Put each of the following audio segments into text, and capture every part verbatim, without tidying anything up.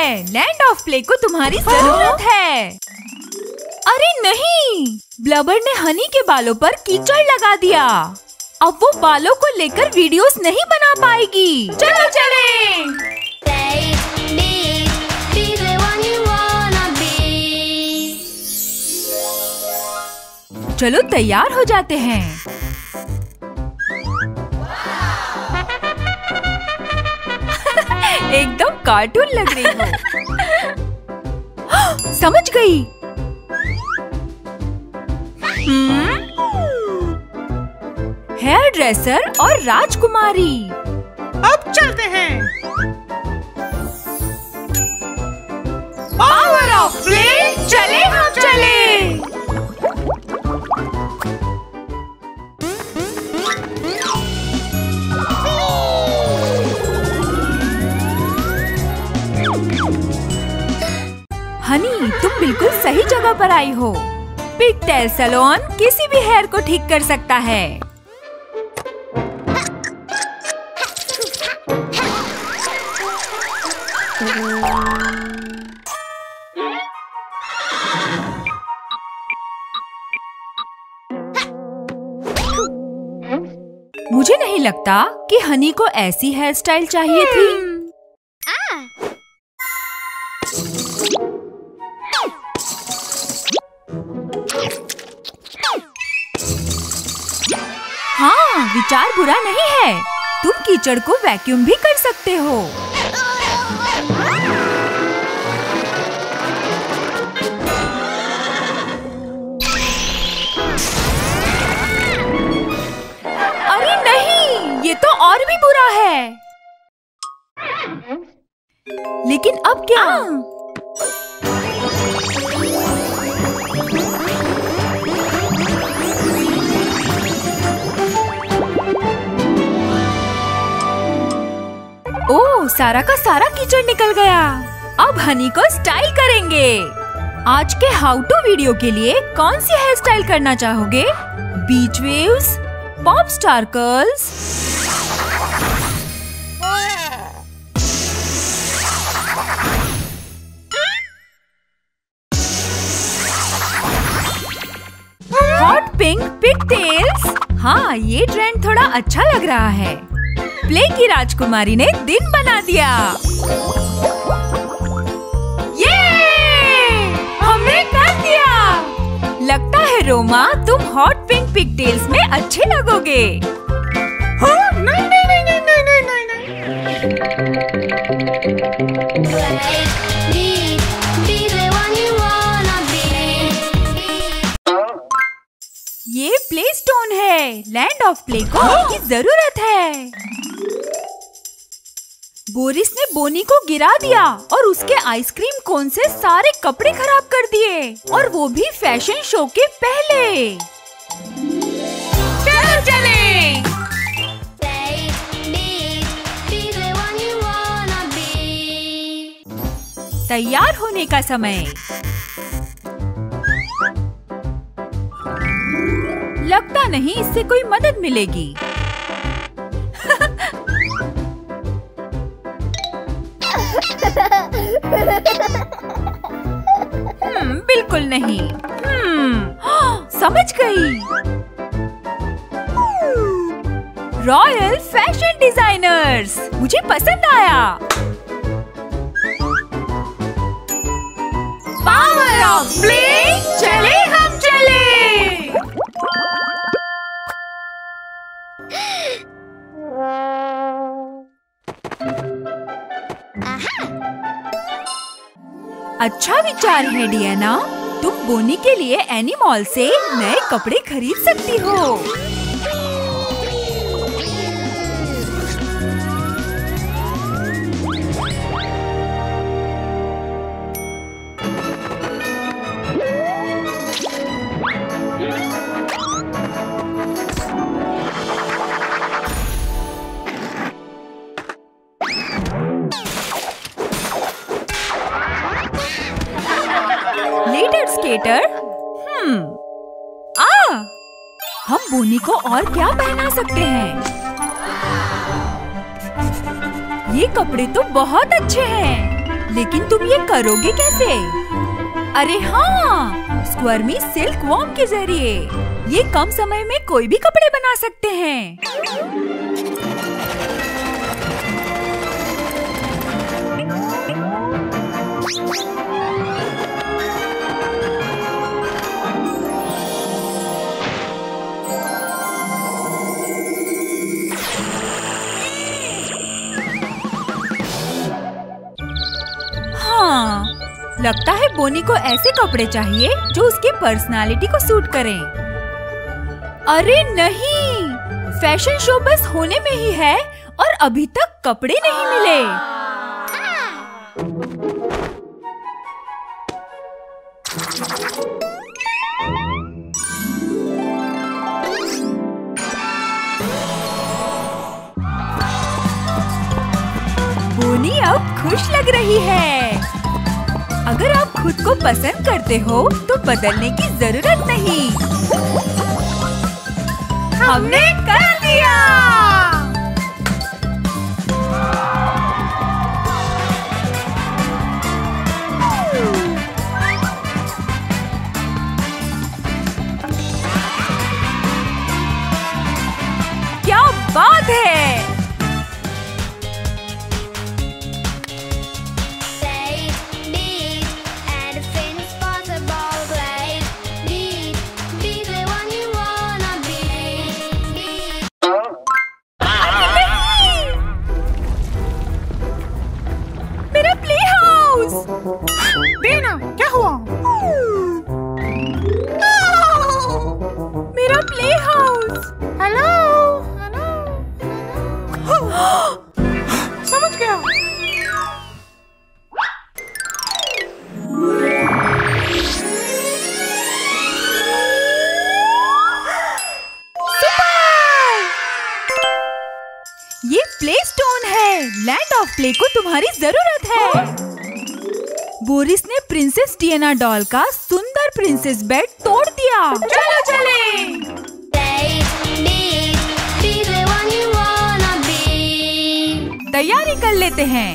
है, land of play को तुम्हारी जरूरत है। अरे नहीं, ब्लबर ने हनी के बालों पर कीचड़ लगा दिया। अब वो बालों को लेकर वीडियोस नहीं बना पाएगी। चलो चलें। चलो तैयार हो जाते हैं। एकदम कार्टून लग रही हो। समझ गई। हम्म? हेयर ड्रेसर और राजकुमारी। अब चलते हैं। पावर ऑफ प्ले, चले हम चले। हनी, तुम बिल्कुल सही जगह पर आई हो। पिगटेल सैलून किसी भी हेयर को ठीक कर सकता है। मुझे नहीं लगता कि हनी को ऐसी हेयर स्टाइल चाहिए थी। हाँ, विचार बुरा नहीं है। तुम कीचड़ को वैक्यूम भी कर सकते हो। अरे नहीं, ये तो और भी बुरा है। लेकिन अब क्या? ओह, सारा का सारा कीचड़ निकल गया। अब हनी को स्टाइल करेंगे। आज के हाउ टू वीडियो के लिए कौन सी हेयर स्टाइल करना चाहोगे? Beach waves, pop star curls, hot pink pigtails. हाँ, ये ट्रेंड थोड़ा अच्छा लग रहा है। प्ले की राजकुमारी ने दिन बना दिया। ये हमने कर दिया। लगता है रोमा, तुम हॉट पिंक पिगटेल्स में अच्छे लगोगे। हाँ, नहीं नहीं नहीं नहीं नहीं नहीं नहीं। ये प्ले स्टोन है। लैंड ऑफ प्ले को इसकी जरूरत है। बोरिस ने बोनी को गिरा दिया और उसके आइसक्रीम कोन से सारे कपड़े खराब कर दिए, और वो भी फैशन शो के पहले। चलो चलें। तैयार होने का समय। लगता नहीं इससे कोई मदद मिलेगी। हम्म, बिल्कुल नहीं। हम्म, समझ गई। रॉयल फैशन डिजाइनर्स, मुझे पसंद आया। पावर ऑफ प्ले, चले हम चले। अच्छा विचार है डियाना। तुम बोनी के लिए एनी मॉल से नए कपड़े खरीद सकती हो। स्केटर। हम्म, आ, हम बोनी को और क्या पहना सकते हैं? ये कपड़े तो बहुत अच्छे हैं। लेकिन तुम ये करोगे कैसे? अरे हाँ, स्क्वर्मी सिल्क वॉर्म के जरिए। ये कम समय में कोई भी कपड़े बना सकते हैं। हाँ, लगता है बोनी को ऐसे कपड़े चाहिए जो उसकी पर्सनालिटी को सूट करें। अरे नहीं, फैशन शो बस होने में ही है और अभी तक कपड़े नहीं मिले। बोनी अब खुश लग रही है। अगर आप खुद को पसंद करते हो तो बदलने की जरूरत नहीं। हमने कर दिया। क्या बात है। डीना, क्या हुआ? मेरा प्ले हाउस। हेलो, हेलो, समझ गया। ये प्ले स्टोन है। लैंड ऑफ प्ले को तुम्हारी जरूरत है। बोरिस ने प्रिंसेस डियाना डॉल का सुंदर प्रिंसेस बेड तोड़ दिया। चलो चले। तैयारी कर लेते हैं।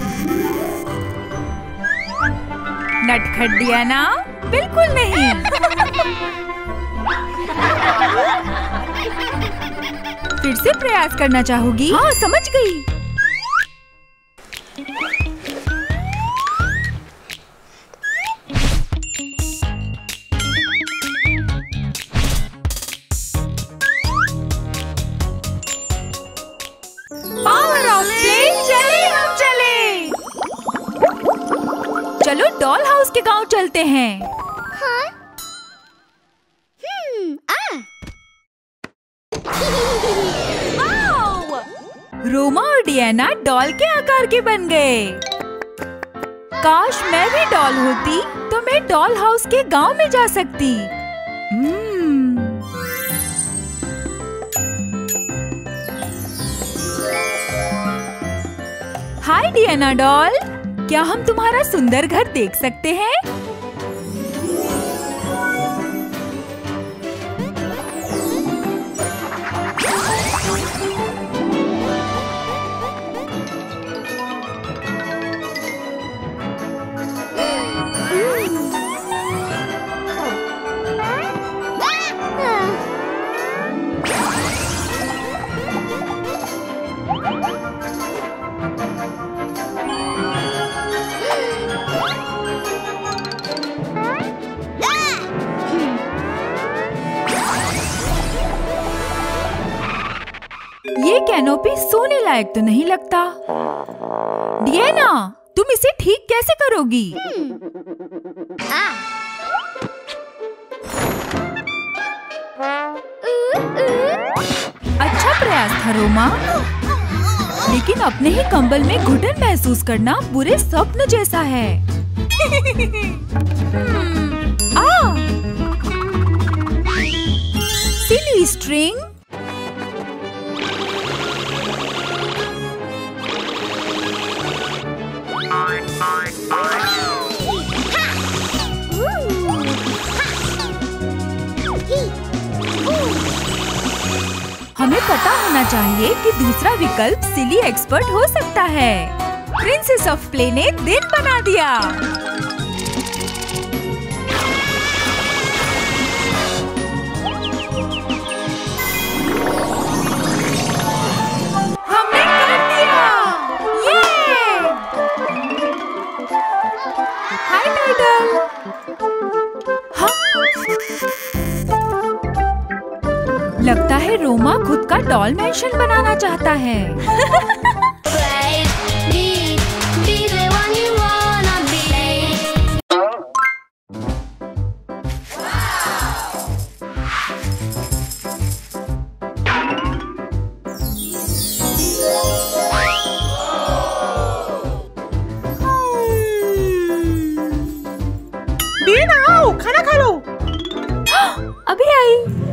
नटखट डियाना, बिल्कुल नहीं। फिर से प्रयास करना चाहोगी? हाँ, समझ गई। पावर ऑफ प्ले, चले हम चले। चलो डॉल हाउस के गांव चलते हैं। हाँ? हम्म, आ। रोमा और डियाना डॉल के आकार के बन गए। काश मैं भी डॉल होती तो मैं डॉल हाउस के गांव में जा सकती। हम्म। हाय डियाना डॉल, क्या हम तुम्हारा सुंदर घर देख सकते हैं? ये कैनोपी सोने लायक तो नहीं लगता। डियाना, तुम इसे ठीक कैसे करोगी? आ। अच्छा प्रयास था रोमा, लेकिन अपने ही कंबल में घुटन महसूस करना बुरे स्वप्न जैसा है। Ah, silly string. हमें पता होना चाहिए कि दूसरा विकल्प सिली एक्सपर्ट हो सकता है। प्रिंसेस ऑफ प्ले ने दिन बना दिया। हमने कर दिया। ये! Hi title. हाँ? लगता है रोमा खुद का डॉल मैंशन बनाना चाहता है। बीन आओ, खाना खा लो। अभी आई।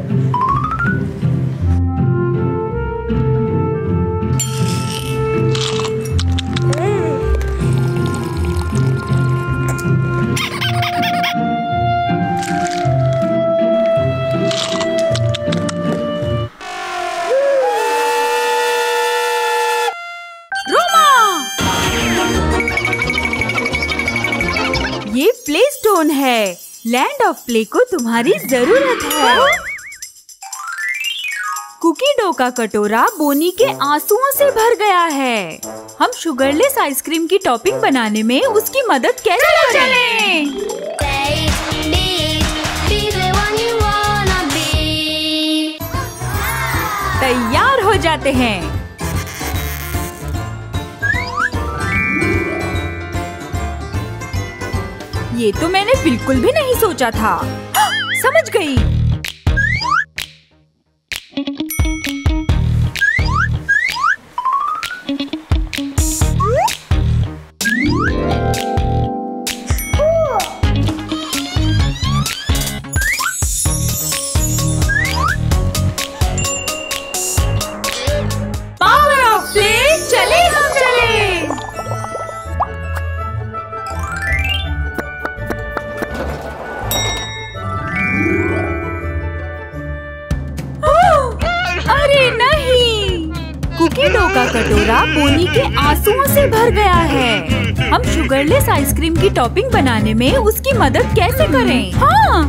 ये प्ले स्टोन है। लैंड ऑफ प्ले को तुम्हारी जरूरत है। कुकी डो का कटोरा बोनी के आंसुओं से भर गया है। हम शुगरलेस आइसक्रीम की टॉपिंग बनाने में उसकी मदद कैसे करें? तैयार हो जाते हैं। ये तो मैंने बिल्कुल भी नहीं सोचा था। समझ गई। पावर ऑफ प्ले, चले हम चले। अरे नहीं! कुकी डो का कटोरा बोनी के आंसुओं से भर गया है। हम शुगरलेस आइसक्रीम की टॉपिंग बनाने में उसकी मदद कैसे करें? हाँ!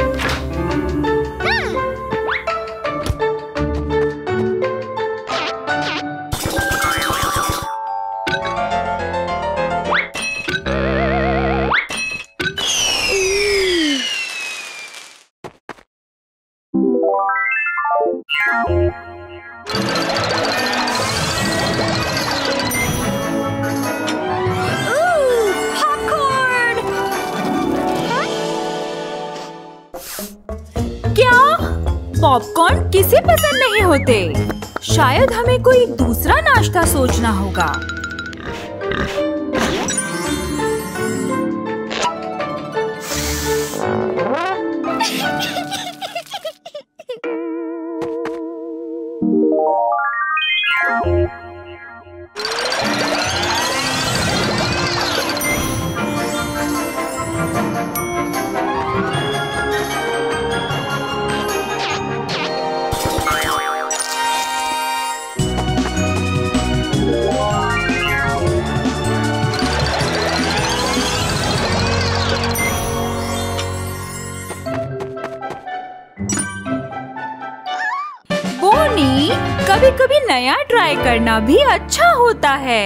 पॉपकॉर्न किसे पसंद नहीं होते? शायद हमें कोई दूसरा नाश्ता सोचना होगा। कभी कभी नया ट्राई करना भी अच्छा होता है।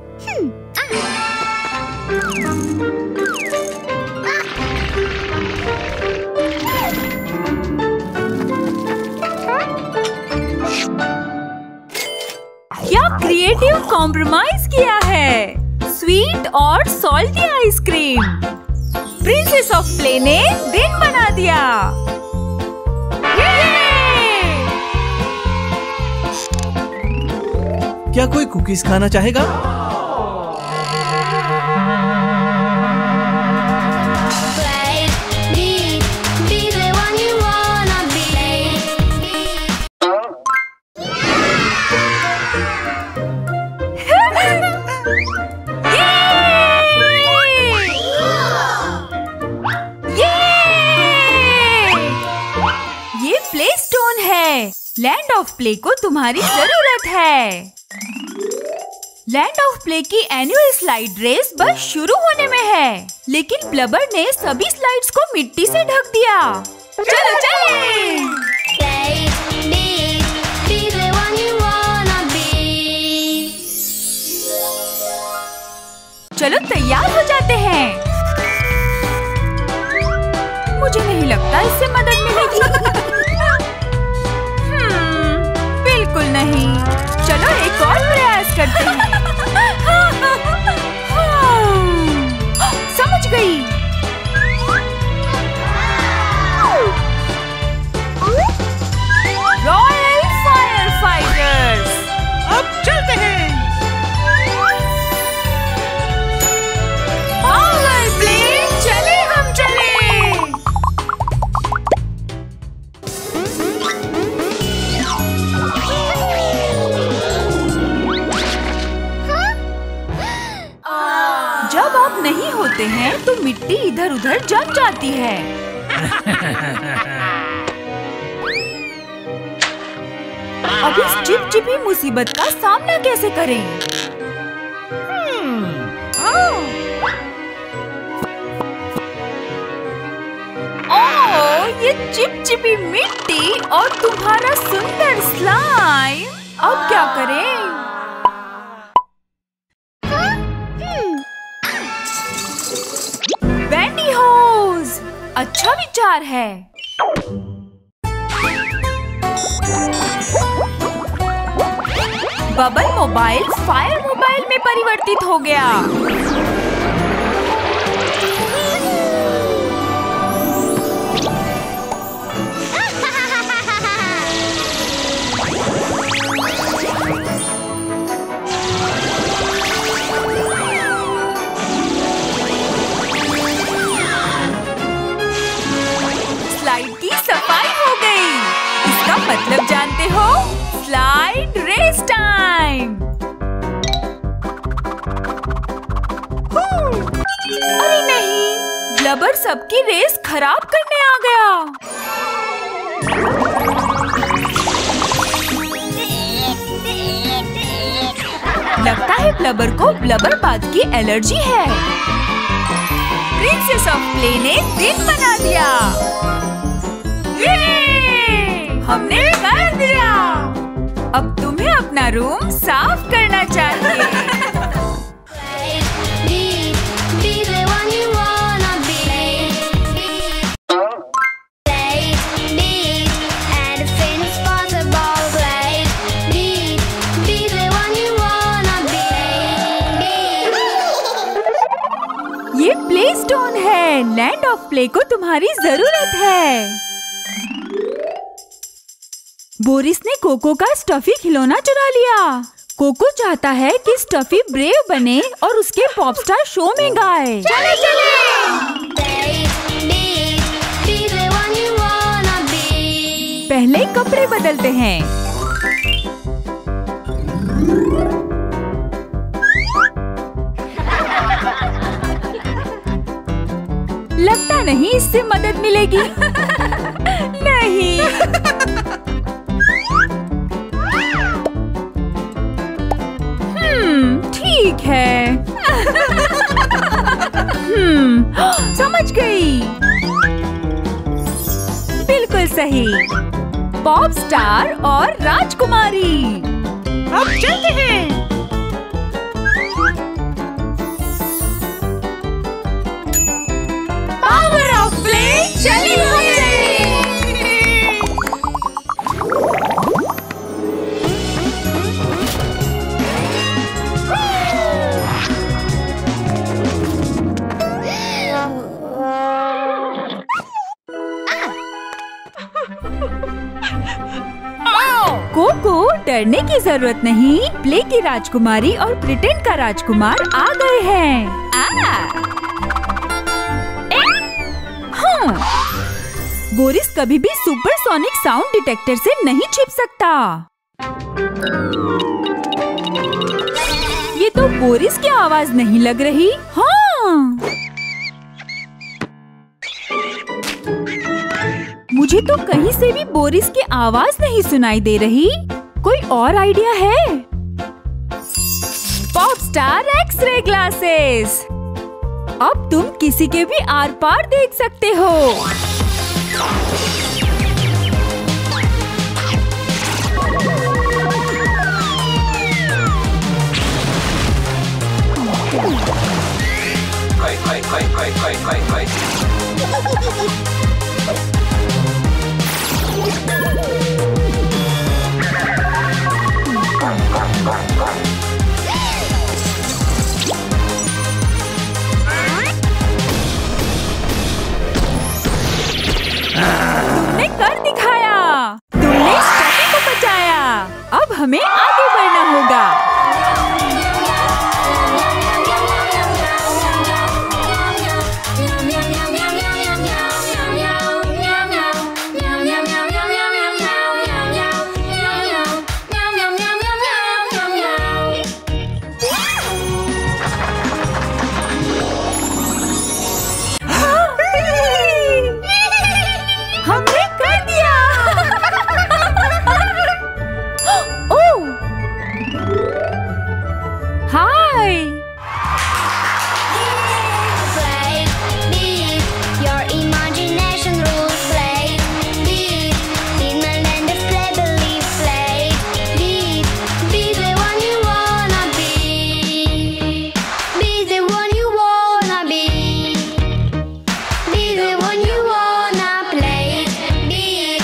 क्या क्रिएटिव कॉम्प्रोमाइज किया है। स्वीट और salty ice cream. Princess of play ने दिन बना दिया। क्या कोई कुकीज खाना चाहेगा? ये प्ले स्टोन है। लैंड ऑफ प्ले को तुम्हारी जरूरत है। लैंड ऑफ प्ले की एनुअल स्लाइड रेस बस शुरू होने में है, लेकिन ब्लबर ने सभी स्लाइड्स को मिट्टी से ढक दिया। चलो चले। चलो तैयार हो जाते हैं। मुझे नहीं लगता इससे मदद मिलेगी। हम्म, बिल्कुल नहीं। चलो एक और प्रयास करते हैं। समझ गई। रॉयल फायर फाइटर्स, अब चलते हैं। पावर प्लेन, चले हम चले। जब आप नहीं होते हैं तो मिट्टी इधर उधर जम जाती है। अब इस चिपचिपी मुसीबत का सामना कैसे करें? ओह, ये चिपचिपी मिट्टी और तुम्हारा सुंदर स्लाइम। अब क्या करें? बैंडी होज, अच्छा विचार है। बबल मोबाइल फायर मोबाइल में परिवर्तित हो गया। स्लाइड की सफाई हो गई। इसका मतलब जानते हो? Slide race time. अरे नहीं, ब्लबर सबकी रेस खराब करने आ गया। लगता है ब्लबर को ब्लबरबाज की एलर्जी है। प्रिंसेस ऑफ प्ले ने दिन बना दिया। ये! हमने कर दिया। अब तुम्हें अपना रूम साफ करना चाहिए। ये प्ले स्टोन है। लैंड ऑफ प्ले को तुम्हारी जरूरत है। बोरिस ने कोको का स्टफी खिलौना चुरा लिया। कोको चाहता है कि स्टफी ब्रेव बने और उसके पॉपस्टार शो में गाए। चले चले। पहले कपड़े बदलते हैं। लगता नहीं इससे मदद मिलेगी। नहीं। हम्म, ठीक है। हम्म, समझ गई। बिल्कुल सही। पॉप स्टार और राजकुमारी। अब चलते हैं। पावर ऑफ प्ले, चली हुई। कोको, डरने की जरूरत नहीं। प्ले की राजकुमारी और प्रिटेंड का राजकुमार आ गए हैं। आ! हाँ। बोरिस कभी भी सुपरसोनिक साउंड डिटेक्टर से नहीं छिप सकता। ये तो बोरिस की आवाज नहीं लग रही। हाँ। मुझे तो कहीं से भी बोरिस की आवाज नहीं सुनाई दे रही। कोई और आइडिया है? Pop star x ray glasses. अब तुम किसी के भी आर पार देख सकते हो। हाय हाय हाय हाय हाय हाय हाय। तुमने कर दिखाया। तुमने स्टफी को बचाया। अब हमें आगे बढ़ना होगा। हमने कर दिया। Oh, hi. Play, be your imagination rules. Play, be in a land of play, believe. Play, be, be the one you wanna be. Be the one you wanna be. Be the one you wanna play. Be,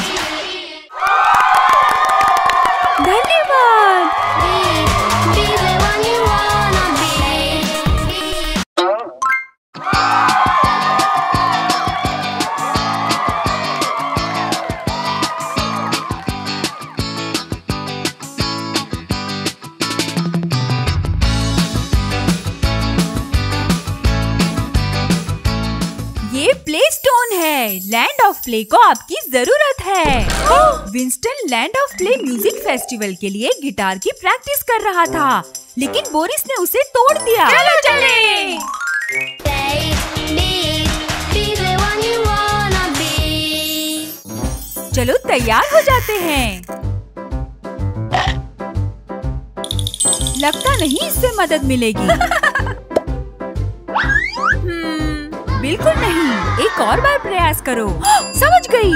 धन्यवाद। be, be the one you wanna be. ये play stone है। Land of play को आपकी जरूरत है। Winston land of play music festival के लिए guitar की प्रैक्टिस कर रहा था, लेकिन बोरिस ने उसे तोड़ दिया। चलो चले। Play, be, be the one you wanna be. चलो तैयार हो जाते हैं। लगता नहीं इससे मदद मिलेगी। हम्म, बिल्कुल नहीं। एक और बार प्रयास करो। समझ गई।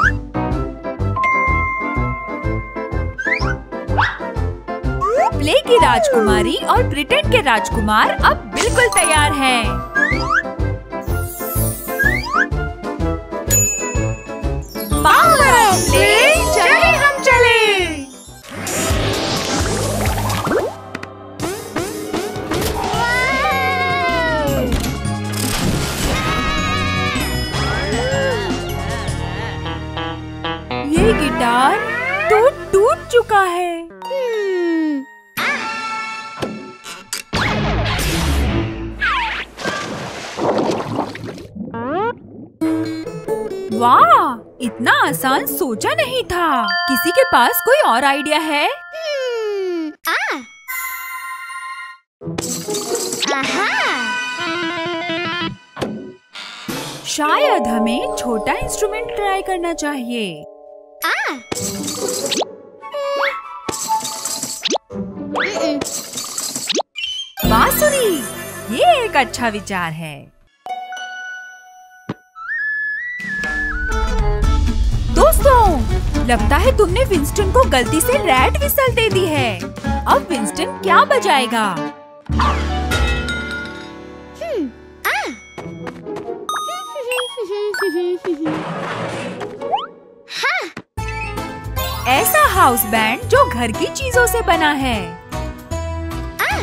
प्ले की राजकुमारी और ब्रिटेन के राजकुमार अब बिल्कुल तैयार हैं। पावर ऑफ प्ले, चले हम चले। ये गिटार तो टूट चुका है। Hmm. वाह, इतना आसान सोचा नहीं था। किसी के पास कोई और आइडिया है? Hmm. Ah. Aha. शायद हमें छोटा इंस्ट्रूमेंट ट्राई करना चाहिए। Ah. Mm-mm. बांसुरी, ये एक अच्छा विचार है। दोस्तों, लगता है तुमने विंस्टन को गलती से रैट विसल दे दी है। अब विंस्टन क्या बजाएगा? Hmm. Ah. Ha. ऐसा हाउस बैंड जो घर की चीजों से बना है। Ah.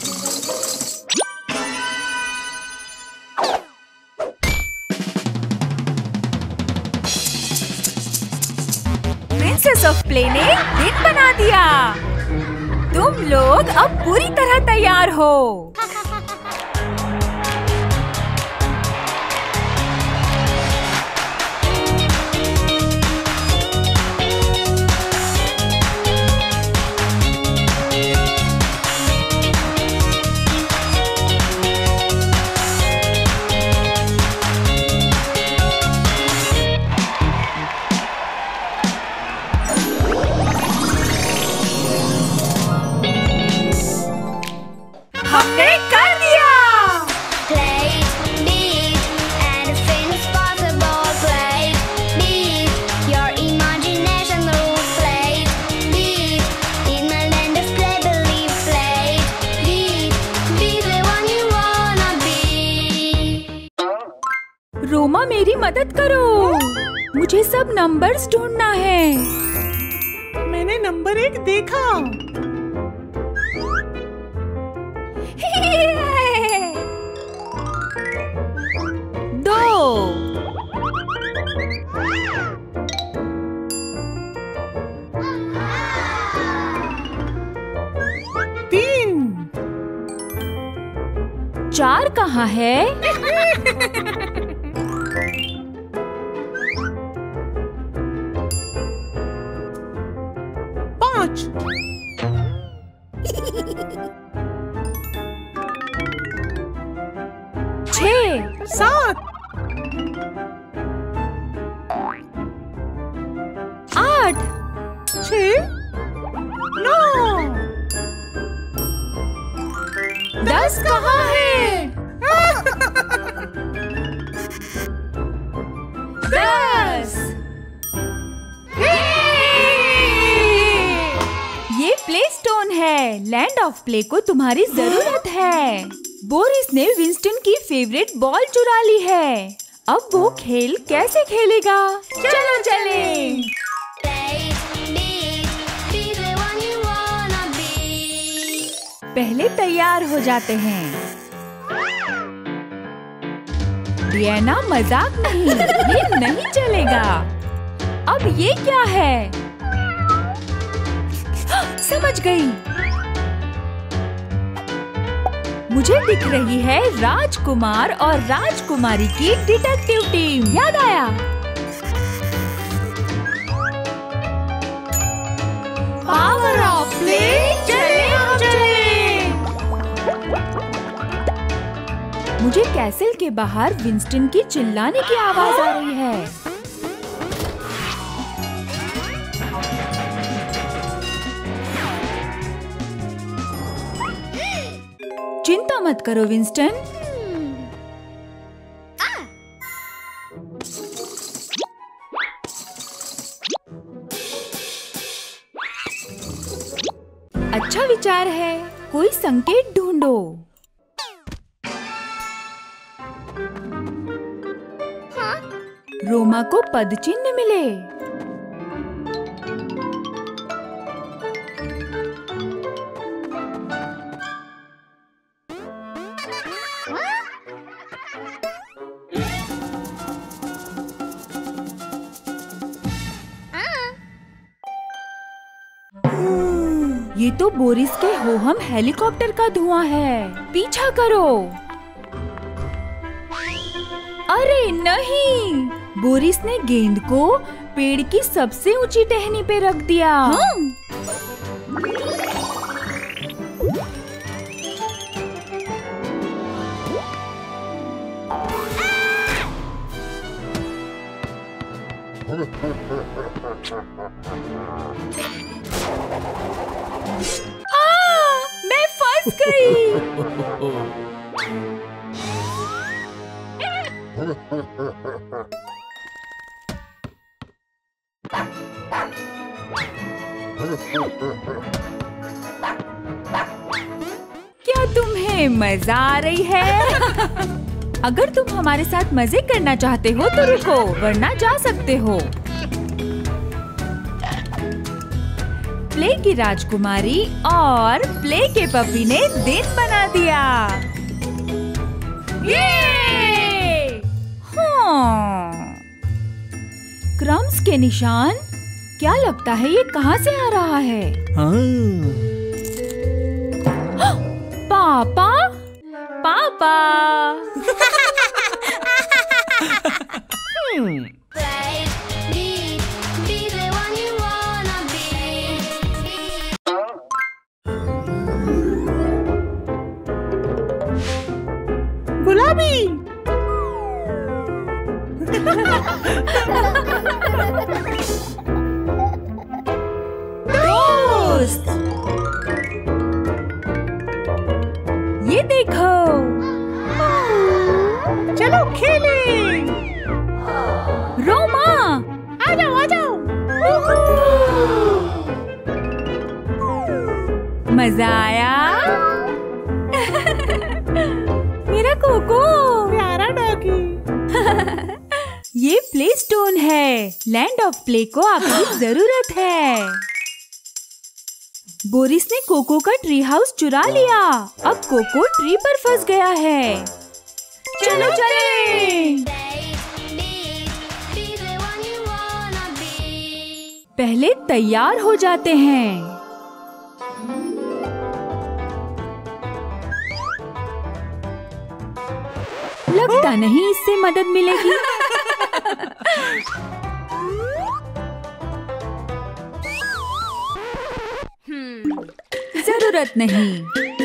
प्रिंसेस ऑफ प्ले ने दिन बना दिया। तुम लोग अब पूरी तरह तैयार हो। हमने कर दिया। Play, beat, anything is possible. Play, beat, your imagination rules. Play, beat, in my land of play, believe. Play, beat, be the one you wanna be. Roma मेरी मदद करो, मुझे सब नंबर्स ढूंढना है। मैंने नंबर एक देखा। दो, तीन, चार कहाँ है? पाँच, छः, सात, आठ, छः, नौ, दस कहाँ है? दस। ये प्ले स्टोन है। लैंड ऑफ प्ले को तुम्हारी जरूरत है। बोरिस ने विंस्टन की फेवरेट बॉल चुरा ली है। अब वो खेल कैसे खेलेगा? चलो चले। Play, beat, be the one you wanna be. पहले तैयार हो जाते हैं। डियाना मजाक नहीं, ये नहीं चलेगा। अब ये क्या है? समझ गई। मुझे दिख रही है राजकुमार और राजकुमारी की डिटेक्टिव टीम। याद आया? पावर ऑफ प्ले, चले हम चले। मुझे कैसल के बाहर विंस्टन की चिल्लाने की आवाज आ रही है। चिंता मत करो विंस्टन। अच्छा विचार है, कोई संकेत ढूंढो। रोमा को पद चिन्ह मिले। ये तो बोरिस के होहम हेलीकॉप्टर का धुआं है। पीछा करो। अरे नहीं, बोरिस ने गेंद को पेड़ की सबसे ऊंची टहनी पे रख दिया। हाँ? आ, मैं फंस गई। क्या तुम्हें मजा आ रही है? अगर तुम हमारे साथ मजे करना चाहते हो तो रुको, वरना जा सकते हो। प्ले की राजकुमारी और प्ले के पपी ने दिन बना दिया। ये! हाँ। क्रम्स के निशान? क्या लगता है ये कहाँ से आ रहा है? हाँ। पापा, पापा। हम्म, Play, beat, be the one you wanna be. गुलाबी, दोस्त। ये देखो। चलो खेलें। रोमा, आ जाओ आ जाओ। मजा आया? मेरा कोको, प्यारा डॉगी। ये प्ले स्टोन है। लैंड ऑफ प्ले को आपकी जरूरत है। बोरिस ने कोको का ट्री हाउस चुरा लिया। अब कोको ट्री पर फंस गया है। चलो चलें। पहले तैयार हो जाते हैं। लगता नहीं इससे मदद मिलेगी। जरूरत नहीं।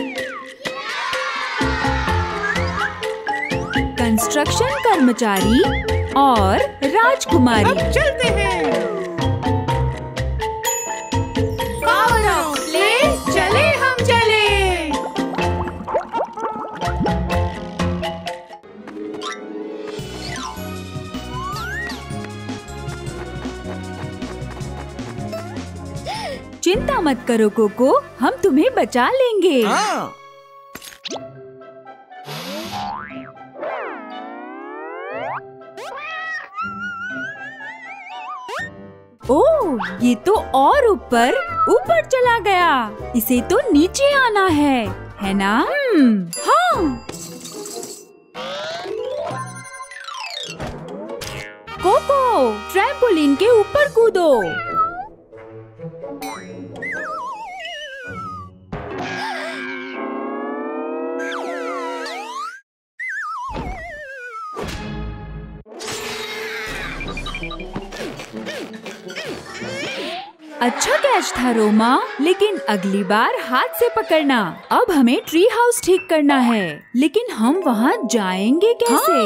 कंस्ट्रक्शन कर्मचारी और राजकुमारी। अब चलते हैं। पावर ऑफ प्ले, चले हम चले। चिंता मत करो कोको, हम तुम्हें बचा लेंगे। हाँ। ओह, ये तो और ऊपर ऊपर चला गया। इसे तो नीचे आना है, है ना? हम्म, हाँ। कोको, ट्रैम्पोलिन के ऊपर कूदो। अच्छा कैच था रोमा, लेकिन अगली बार हाथ से पकड़ना। अब हमें ट्री हाउस ठीक करना है, लेकिन हम वहाँ जाएंगे कैसे?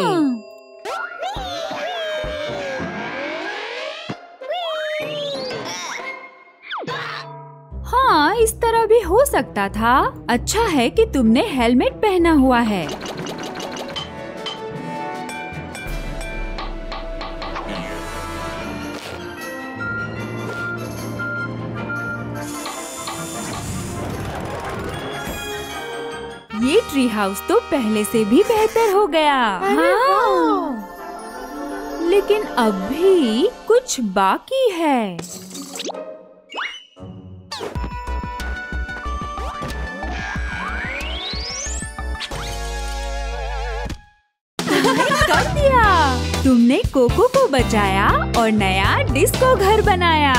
हाँ, हाँ, इस तरह भी हो सकता था। अच्छा है कि तुमने हेलमेट पहना हुआ है। ये ट्री हाउस तो पहले से भी बेहतर हो गया। हाँ। लेकिन अब भी कुछ बाकी है। तुमने कर दिया। तुमने कोको को बचाया और नया डिस्को घर बनाया।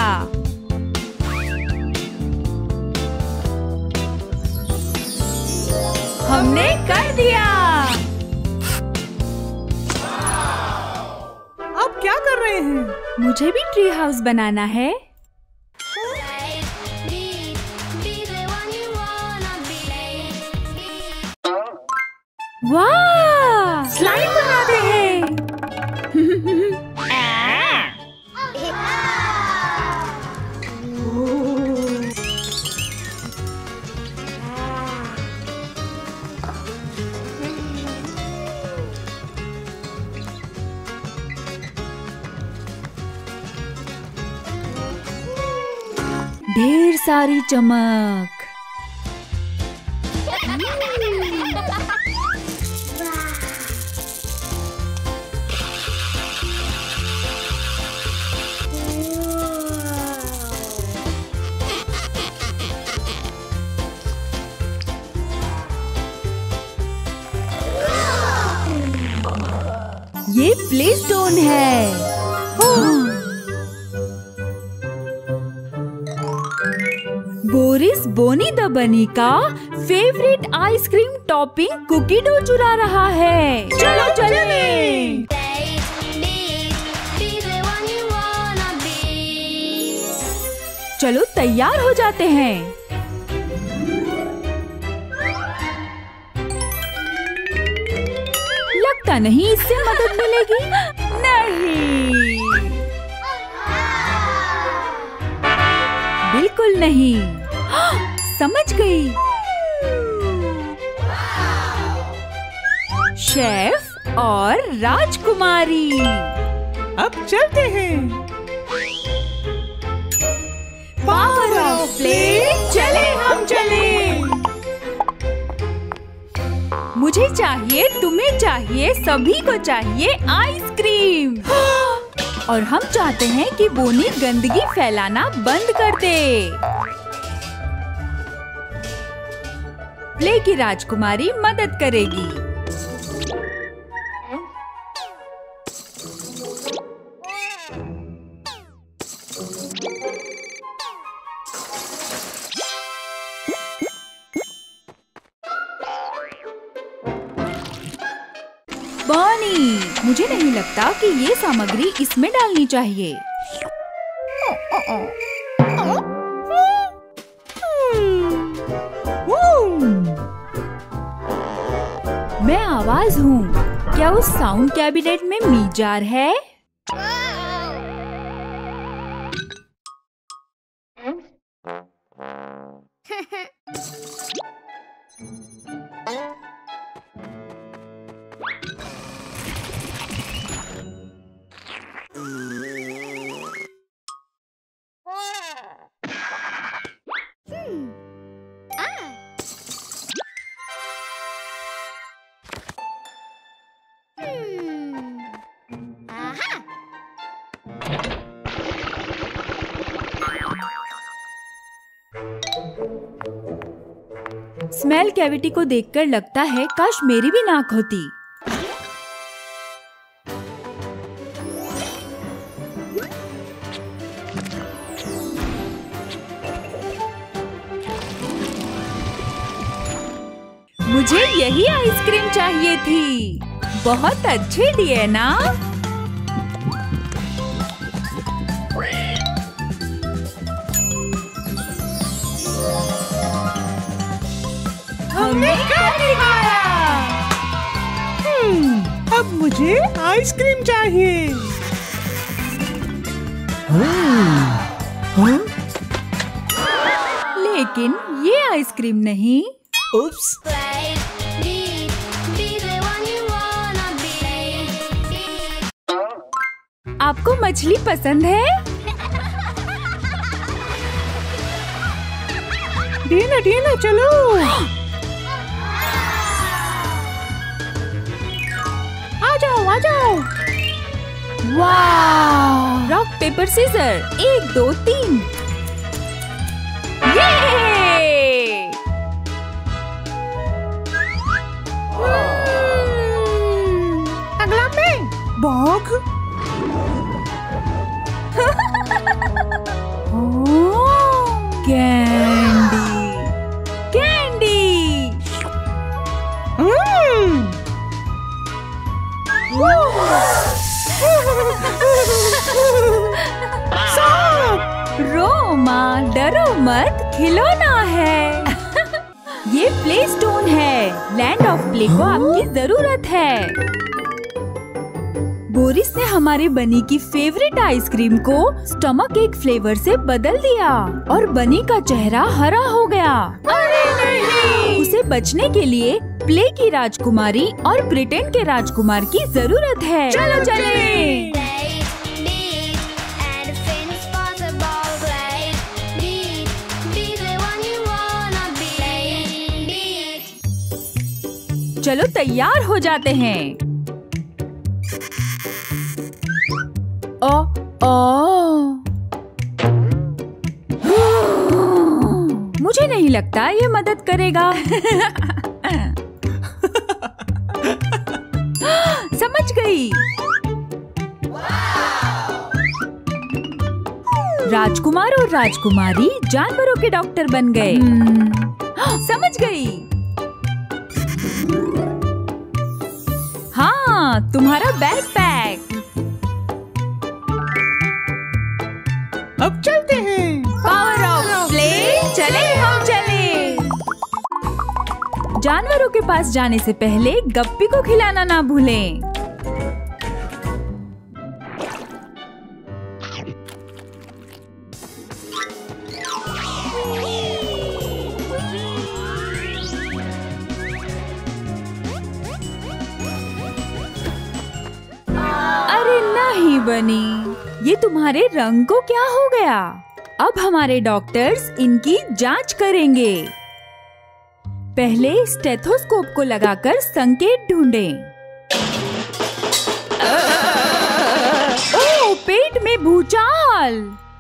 हमने कर दिया। अब क्या कर रहे हैं? मुझे भी ट्री हाउस बनाना है। वाह! स्लाइम बनाते हैं। ढेर सारी चमक। ये प्ले स्टोन है। बोरिस बोनी द बनी का favourite ice cream topping cookie dough चुरा रहा है। चलो चलें। चलो तैयार हो जाते हैं। लगता नहीं इससे मदद मिलेगी। नहीं, बिल्कुल नहीं। हाँ, समझ गई। शेफ और राजकुमारी। अब चलते हैं। पावर ऑफ प्लेट, चले हम चले। मुझे चाहिए, तुम्हें चाहिए, सभी को चाहिए आइसक्रीम। और हम चाहते हैं कि बोनी गंदगी फैलाना बंद कर दे। प्ले की राजकुमारी मदद करेगी। बॉनी, मुझे नहीं लगता कि ये सामग्री इसमें डालनी चाहिए। मैं आवाज हूँ। क्या उस साउंड कैबिनेट में मीट जार है? स्मेल कैविटी को देखकर लगता है काश मेरी भी नाक होती। मुझे यही आइसक्रीम चाहिए थी। बहुत अच्छी दिए ना? हमने कर दिखाया। हम्म, अब मुझे आइसक्रीम चाहिए। हाँ? लेकिन ये आइसक्रीम नहीं। उप्स। Play, be, be the one you wanna be. आपको मछली पसंद है? डीना डीना चलो। आ जाओ आ जाओ। वाह! रॉक पेपर सीजर, एक दो तीन। ये! अगला मैं। बाघ। Candy, candy. हम्म। सांप। रोमा, डरो मत, खिलौना है। ये प्ले स्टोन है। लैंड ऑफ प्ले को आपकी जरूरत है। बोरिस ने हमारे बनी की फेवरेट आइसक्रीम को स्टमक एक फ्लेवर से बदल दिया और बनी का चेहरा हरा हो गया। अरे नहीं! उसे बचने के लिए प्ले की राजकुमारी और ब्रिटेन के राजकुमार की जरूरत है। चलो चले। Play, be, anything is possible. Play, be, be the one you wanna be. Be. चलो तैयार हो जाते हैं। ओ ओ मुझे नहीं लगता ये मदद करेगा। समझ गई। राजकुमार और राजकुमारी जानवरों के डॉक्टर बन गए। समझ गई। हाँ, तुम्हारा बैकपैक। अब चलते हैं। पावर ऑफ प्ले, चले हम चले। जानवरों के पास जाने से पहले गप्पी को खिलाना ना भूलें। नहीं बनी। ये तुम्हारे रंग को क्या हो गया? अब हमारे डॉक्टर्स इनकी जांच करेंगे। पहले स्टेथोस्कोप को लगाकर संकेत ढूंढें। ओह, पेट में भूचाल।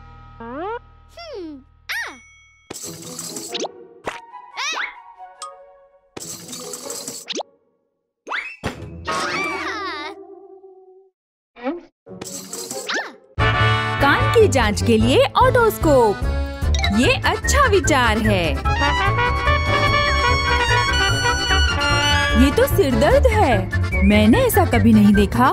कान की जांच के लिए ऑटोस्कोप। ये अच्छा विचार है। ये तो सिरदर्द है। मैंने ऐसा कभी नहीं देखा।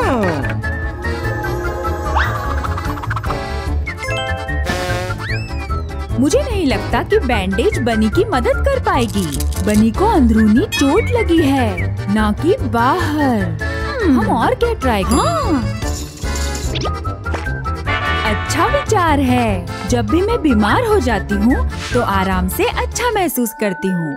मुझे नहीं लगता कि बैंडेज बनी की मदद कर पाएगी। बनी को अंदरूनी चोट लगी है, ना कि बाहर। हम और क्या ट्राई करें? हाँ। अच्छा विचार है। जब भी मैं बीमार हो जाती हूँ तो आराम से अच्छा महसूस करती हूँ।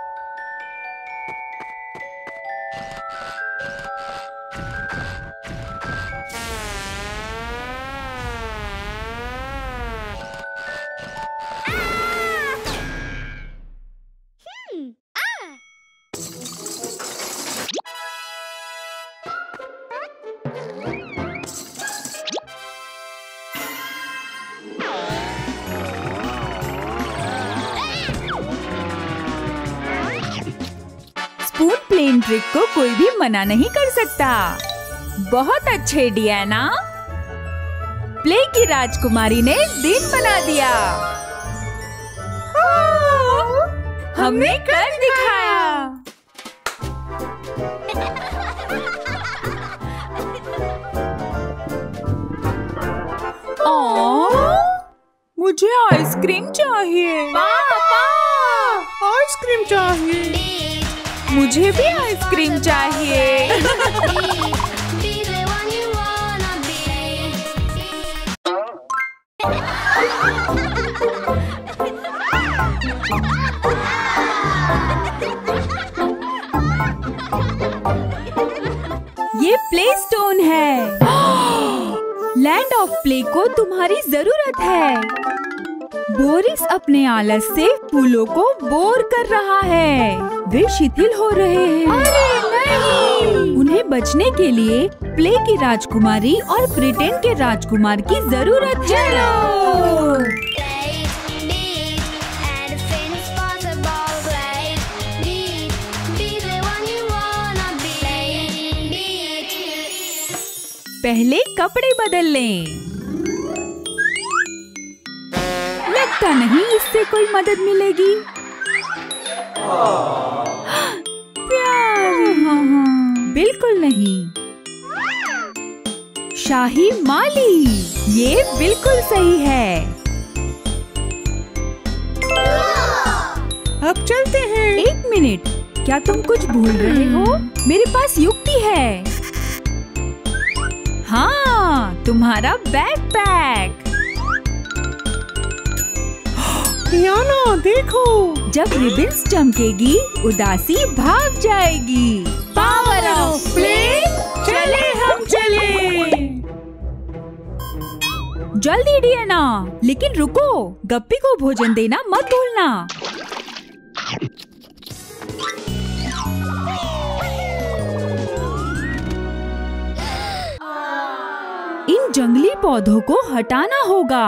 स्पून प्लेन ट्रिक को कोई भी मना नहीं कर सकता। बहुत अच्छे डियाना। प्ले की राजकुमारी ने दिन बना दिया। हमने कर दिखाया। ओह, मुझे आइसक्रीम चाहिए। पापा, आइसक्रीम चाहिए। मुझे भी आइसक्रीम चाहिए। Be the one you wanna ये प्ले स्टोन है। लैंड ऑफ प्ले को तुम्हारी जरूरत है। बोरिस अपने आलस से फूलों को बोर कर रहा है। वे शिथिल हो रहे हैं। अरे नहीं! उन्हें बचने के लिए प्ले की राजकुमारी और ब्रिटेन के राजकुमार की जरूरत है। चलो! पहले कपड़े बदल लें। लगता नहीं इससे कोई मदद मिलेगी। प्यार, हाँ हाँ, बिल्कुल नहीं। शाही माली, ये बिल्कुल सही है। अब चलते हैं। एक मिनट, क्या तुम कुछ भूल रहे हो? मेरे पास युक्ति है। हाँ, तुम्हारा बैकपैक। डियाना, देखो। जब रिबन्स चमकेगी, उदासी भाग जाएगी। पावर ऑफ प्ले, चले हम चले। जल्दी डियाना, लेकिन रुको, गप्पी को भोजन देना मत भूलना। इन जंगली पौधों को हटाना होगा।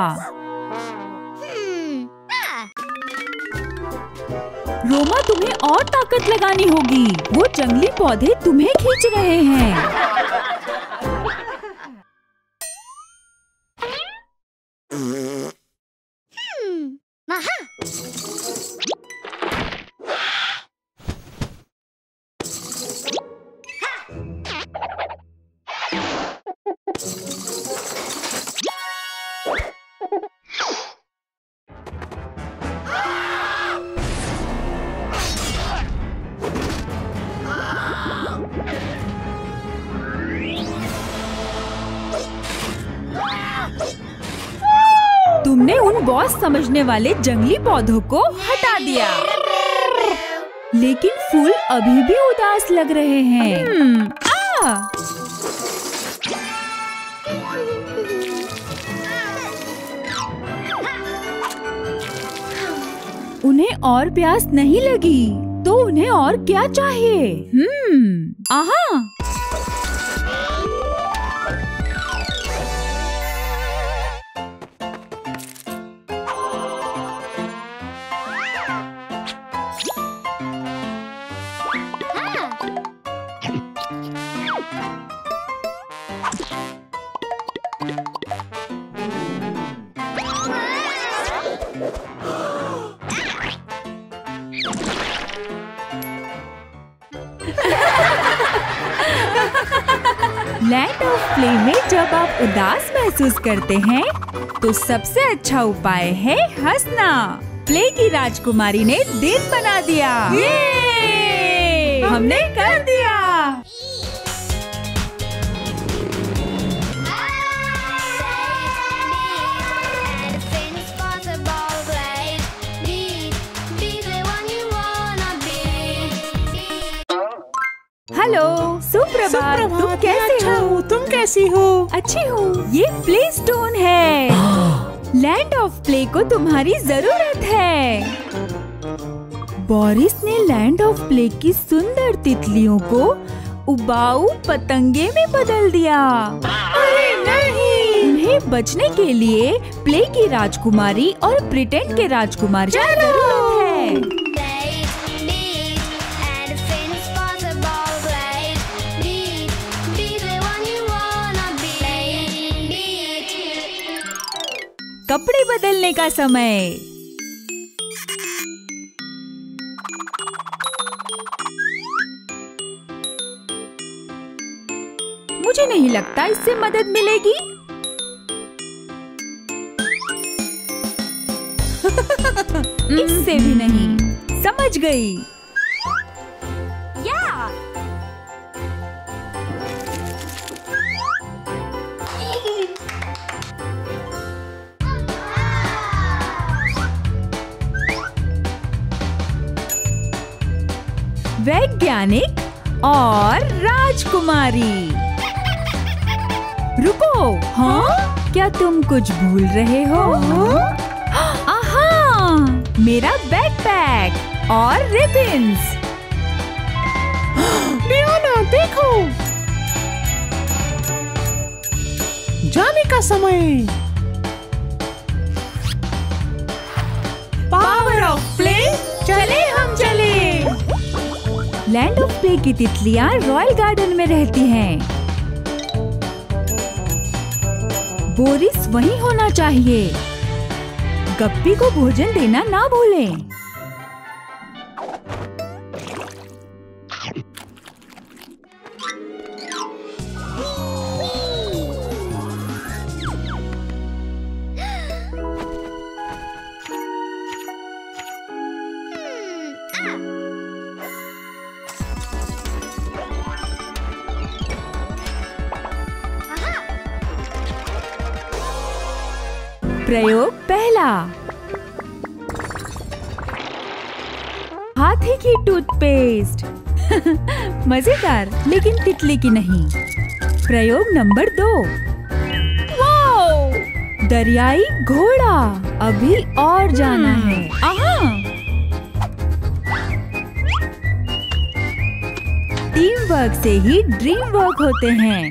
रोमा, तुम्हें और ताकत लगानी होगी। वो जंगली पौधे तुम्हें खींच रहे हैं। तुमने उन बॉस समझने वाले जंगली पौधों को हटा दिया, लेकिन फूल अभी भी उदास लग रहे हैं। आ! उन्हें और प्यास नहीं लगी, तो उन्हें और क्या चाहिए? हम्म, आहा। लैंड ऑफ प्ले में जब आप उदास महसूस करते हैं, तो सबसे अच्छा उपाय है हंसना। प्ले की राजकुमारी ने दिन बना दिया। ये! हमने कर दिया। हेलो, सुप्रभात। तुम कैसे अच्छा हो? हूँ, तुम कैसी हो? अच्छी हूँ। ये प्ले स्टोन है। लैंड ऑफ प्ले को तुम्हारी जरूरत है। बोरिस ने लैंड ऑफ प्ले की सुंदर तितलियों को उबाऊ पतंगे में बदल दिया। अरे नहीं! उन्हें बचने के लिए प्ले की राजकुमारी और प्रिटेंड के राजकुमार की जरूरत है। कपड़े बदलने का समय। मुझे नहीं लगता इससे मदद मिलेगी। इससे भी नहीं। समझ गई। या वैज्ञानिक और राजकुमारी। रुको, हाँ? क्या तुम कुछ भूल रहे हो? आहा, मेरा बैकपैक और रिबन्स। डियाना, देखो, जाने का समय। पावर ऑफ प्ले, चले हम चले। लैंड ऑफ प्ले की तितलियां रॉयल गार्डन में रहती हैं। बोरिस वहीं होना चाहिए। गप्पी को भोजन देना ना भूलें। प्रयोग पहला। हाथी की टूथपेस्ट। मजेदार, लेकिन तितली की नहीं। प्रयोग नंबर दो। वाओ! दरियाई घोड़ा। अभी और जाना है। आहा! टीम वर्क से ही ड्रीम वर्क होते हैं।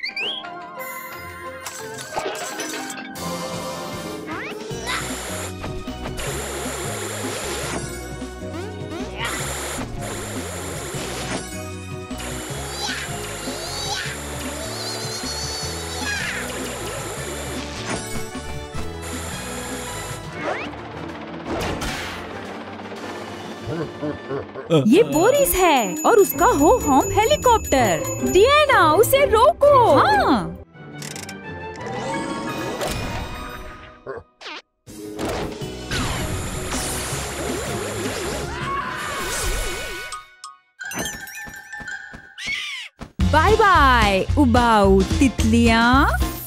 ये बोरिस है और उसका हो होम हेलीकॉप्टर। डियाना, उसे रोको। हाँ। बाय बाय उबाऊ तितलियां।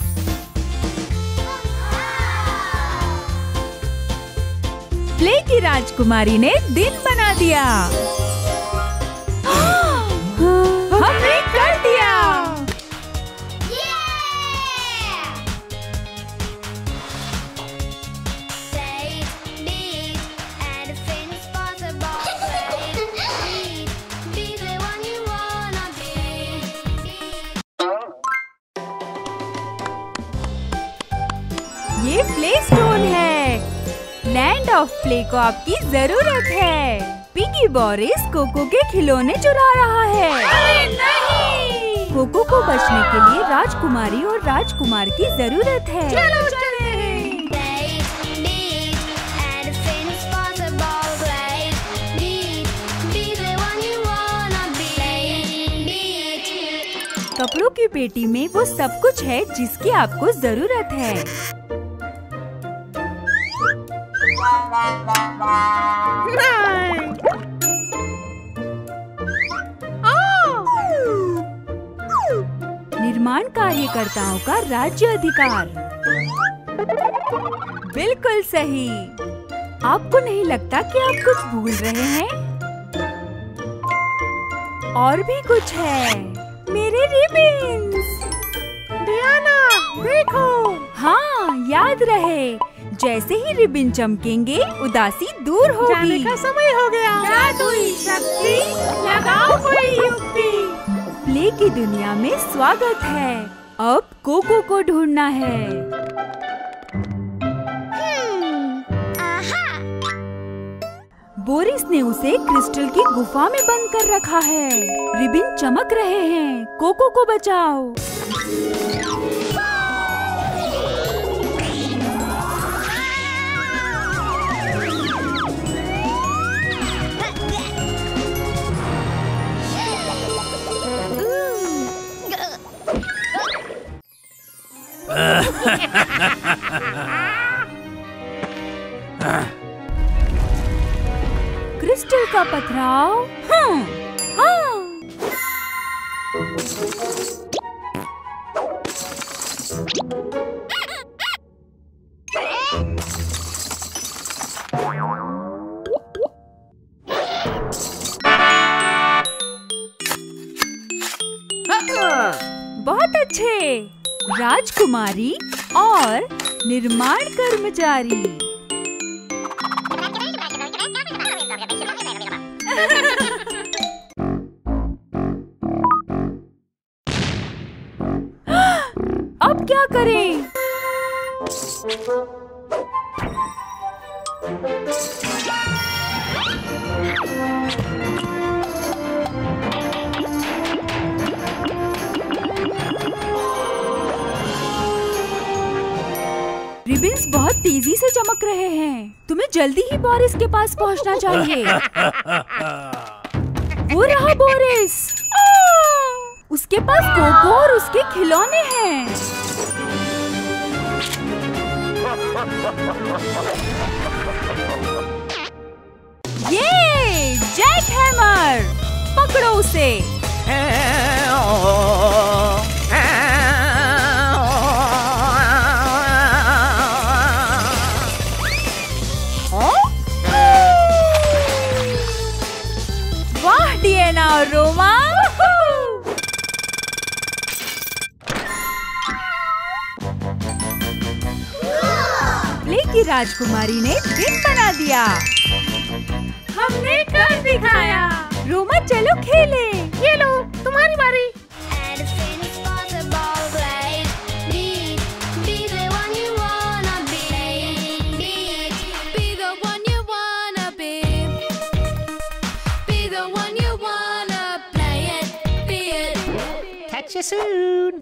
प्ले की राजकुमारी ने दिन बना दिया। हमने कर दिया। Save, beat, and fins ये प्ले स्टोर है। लैंड ऑफ प्ले को आपकी जरूरत है। पिगी बोरिस कोको के खिलौने चुरा रहा है। अरे नहीं। कोको को बचने के लिए राजकुमारी और राजकुमार की जरूरत है। चलो चले। Play, beat, and as soon as possible. Play, beat, be the one you wanna be. Play, beat. कपड़ों की पेटी में वो सब कुछ है जिसकी आपको जरूरत है। नहीं। निर्माण कार्यकर्ताओं का राज्य अधिकार। बिल्कुल सही। आपको नहीं लगता कि आप कुछ भूल रहे हैं? और भी कुछ है। मेरे रिबन्स। डियाना, देखो। हाँ, याद रहे, जैसे ही रिबन चमकेंगे उदासी दूर होगी। जाने का समय हो गया। जादुई शक्ति, लगाओ कोई युक्ति। प्ले की दुनिया में स्वागत है। अब कोको को ढूंढना है। Aha! बोरिस ने उसे क्रिस्टल की गुफा में बंद कर रखा है। रिबन चमक रहे हैं। कोको को बचाओ। क्रिस्टल का पथराव। हम्म, हाँ। बहुत अच्छे। राजकुमारी और निर्माण कर्मचारी। अब क्या करें? रिबन्स बहुत तेजी से चमक रहे हैं। तुम्हें जल्दी ही बोरिस के पास पहुंचना चाहिए। वो रहा बोरिस। उसके पास कोको और उसके खिलौने हैं। ये जैक हैमर, पकड़ो उसे। वाह डियाना और रोमा। प्ले की राजकुमारी ने दिन बना दिया। हमने कर दिखाया। रोमा चलो खेले। ये लो, तुम्हारी बारी। And as soon as possible. Play, beat, be the one you wanna be. Beat, Be the one you wanna be. Be the one you wanna play it. Be it. Catch you soon.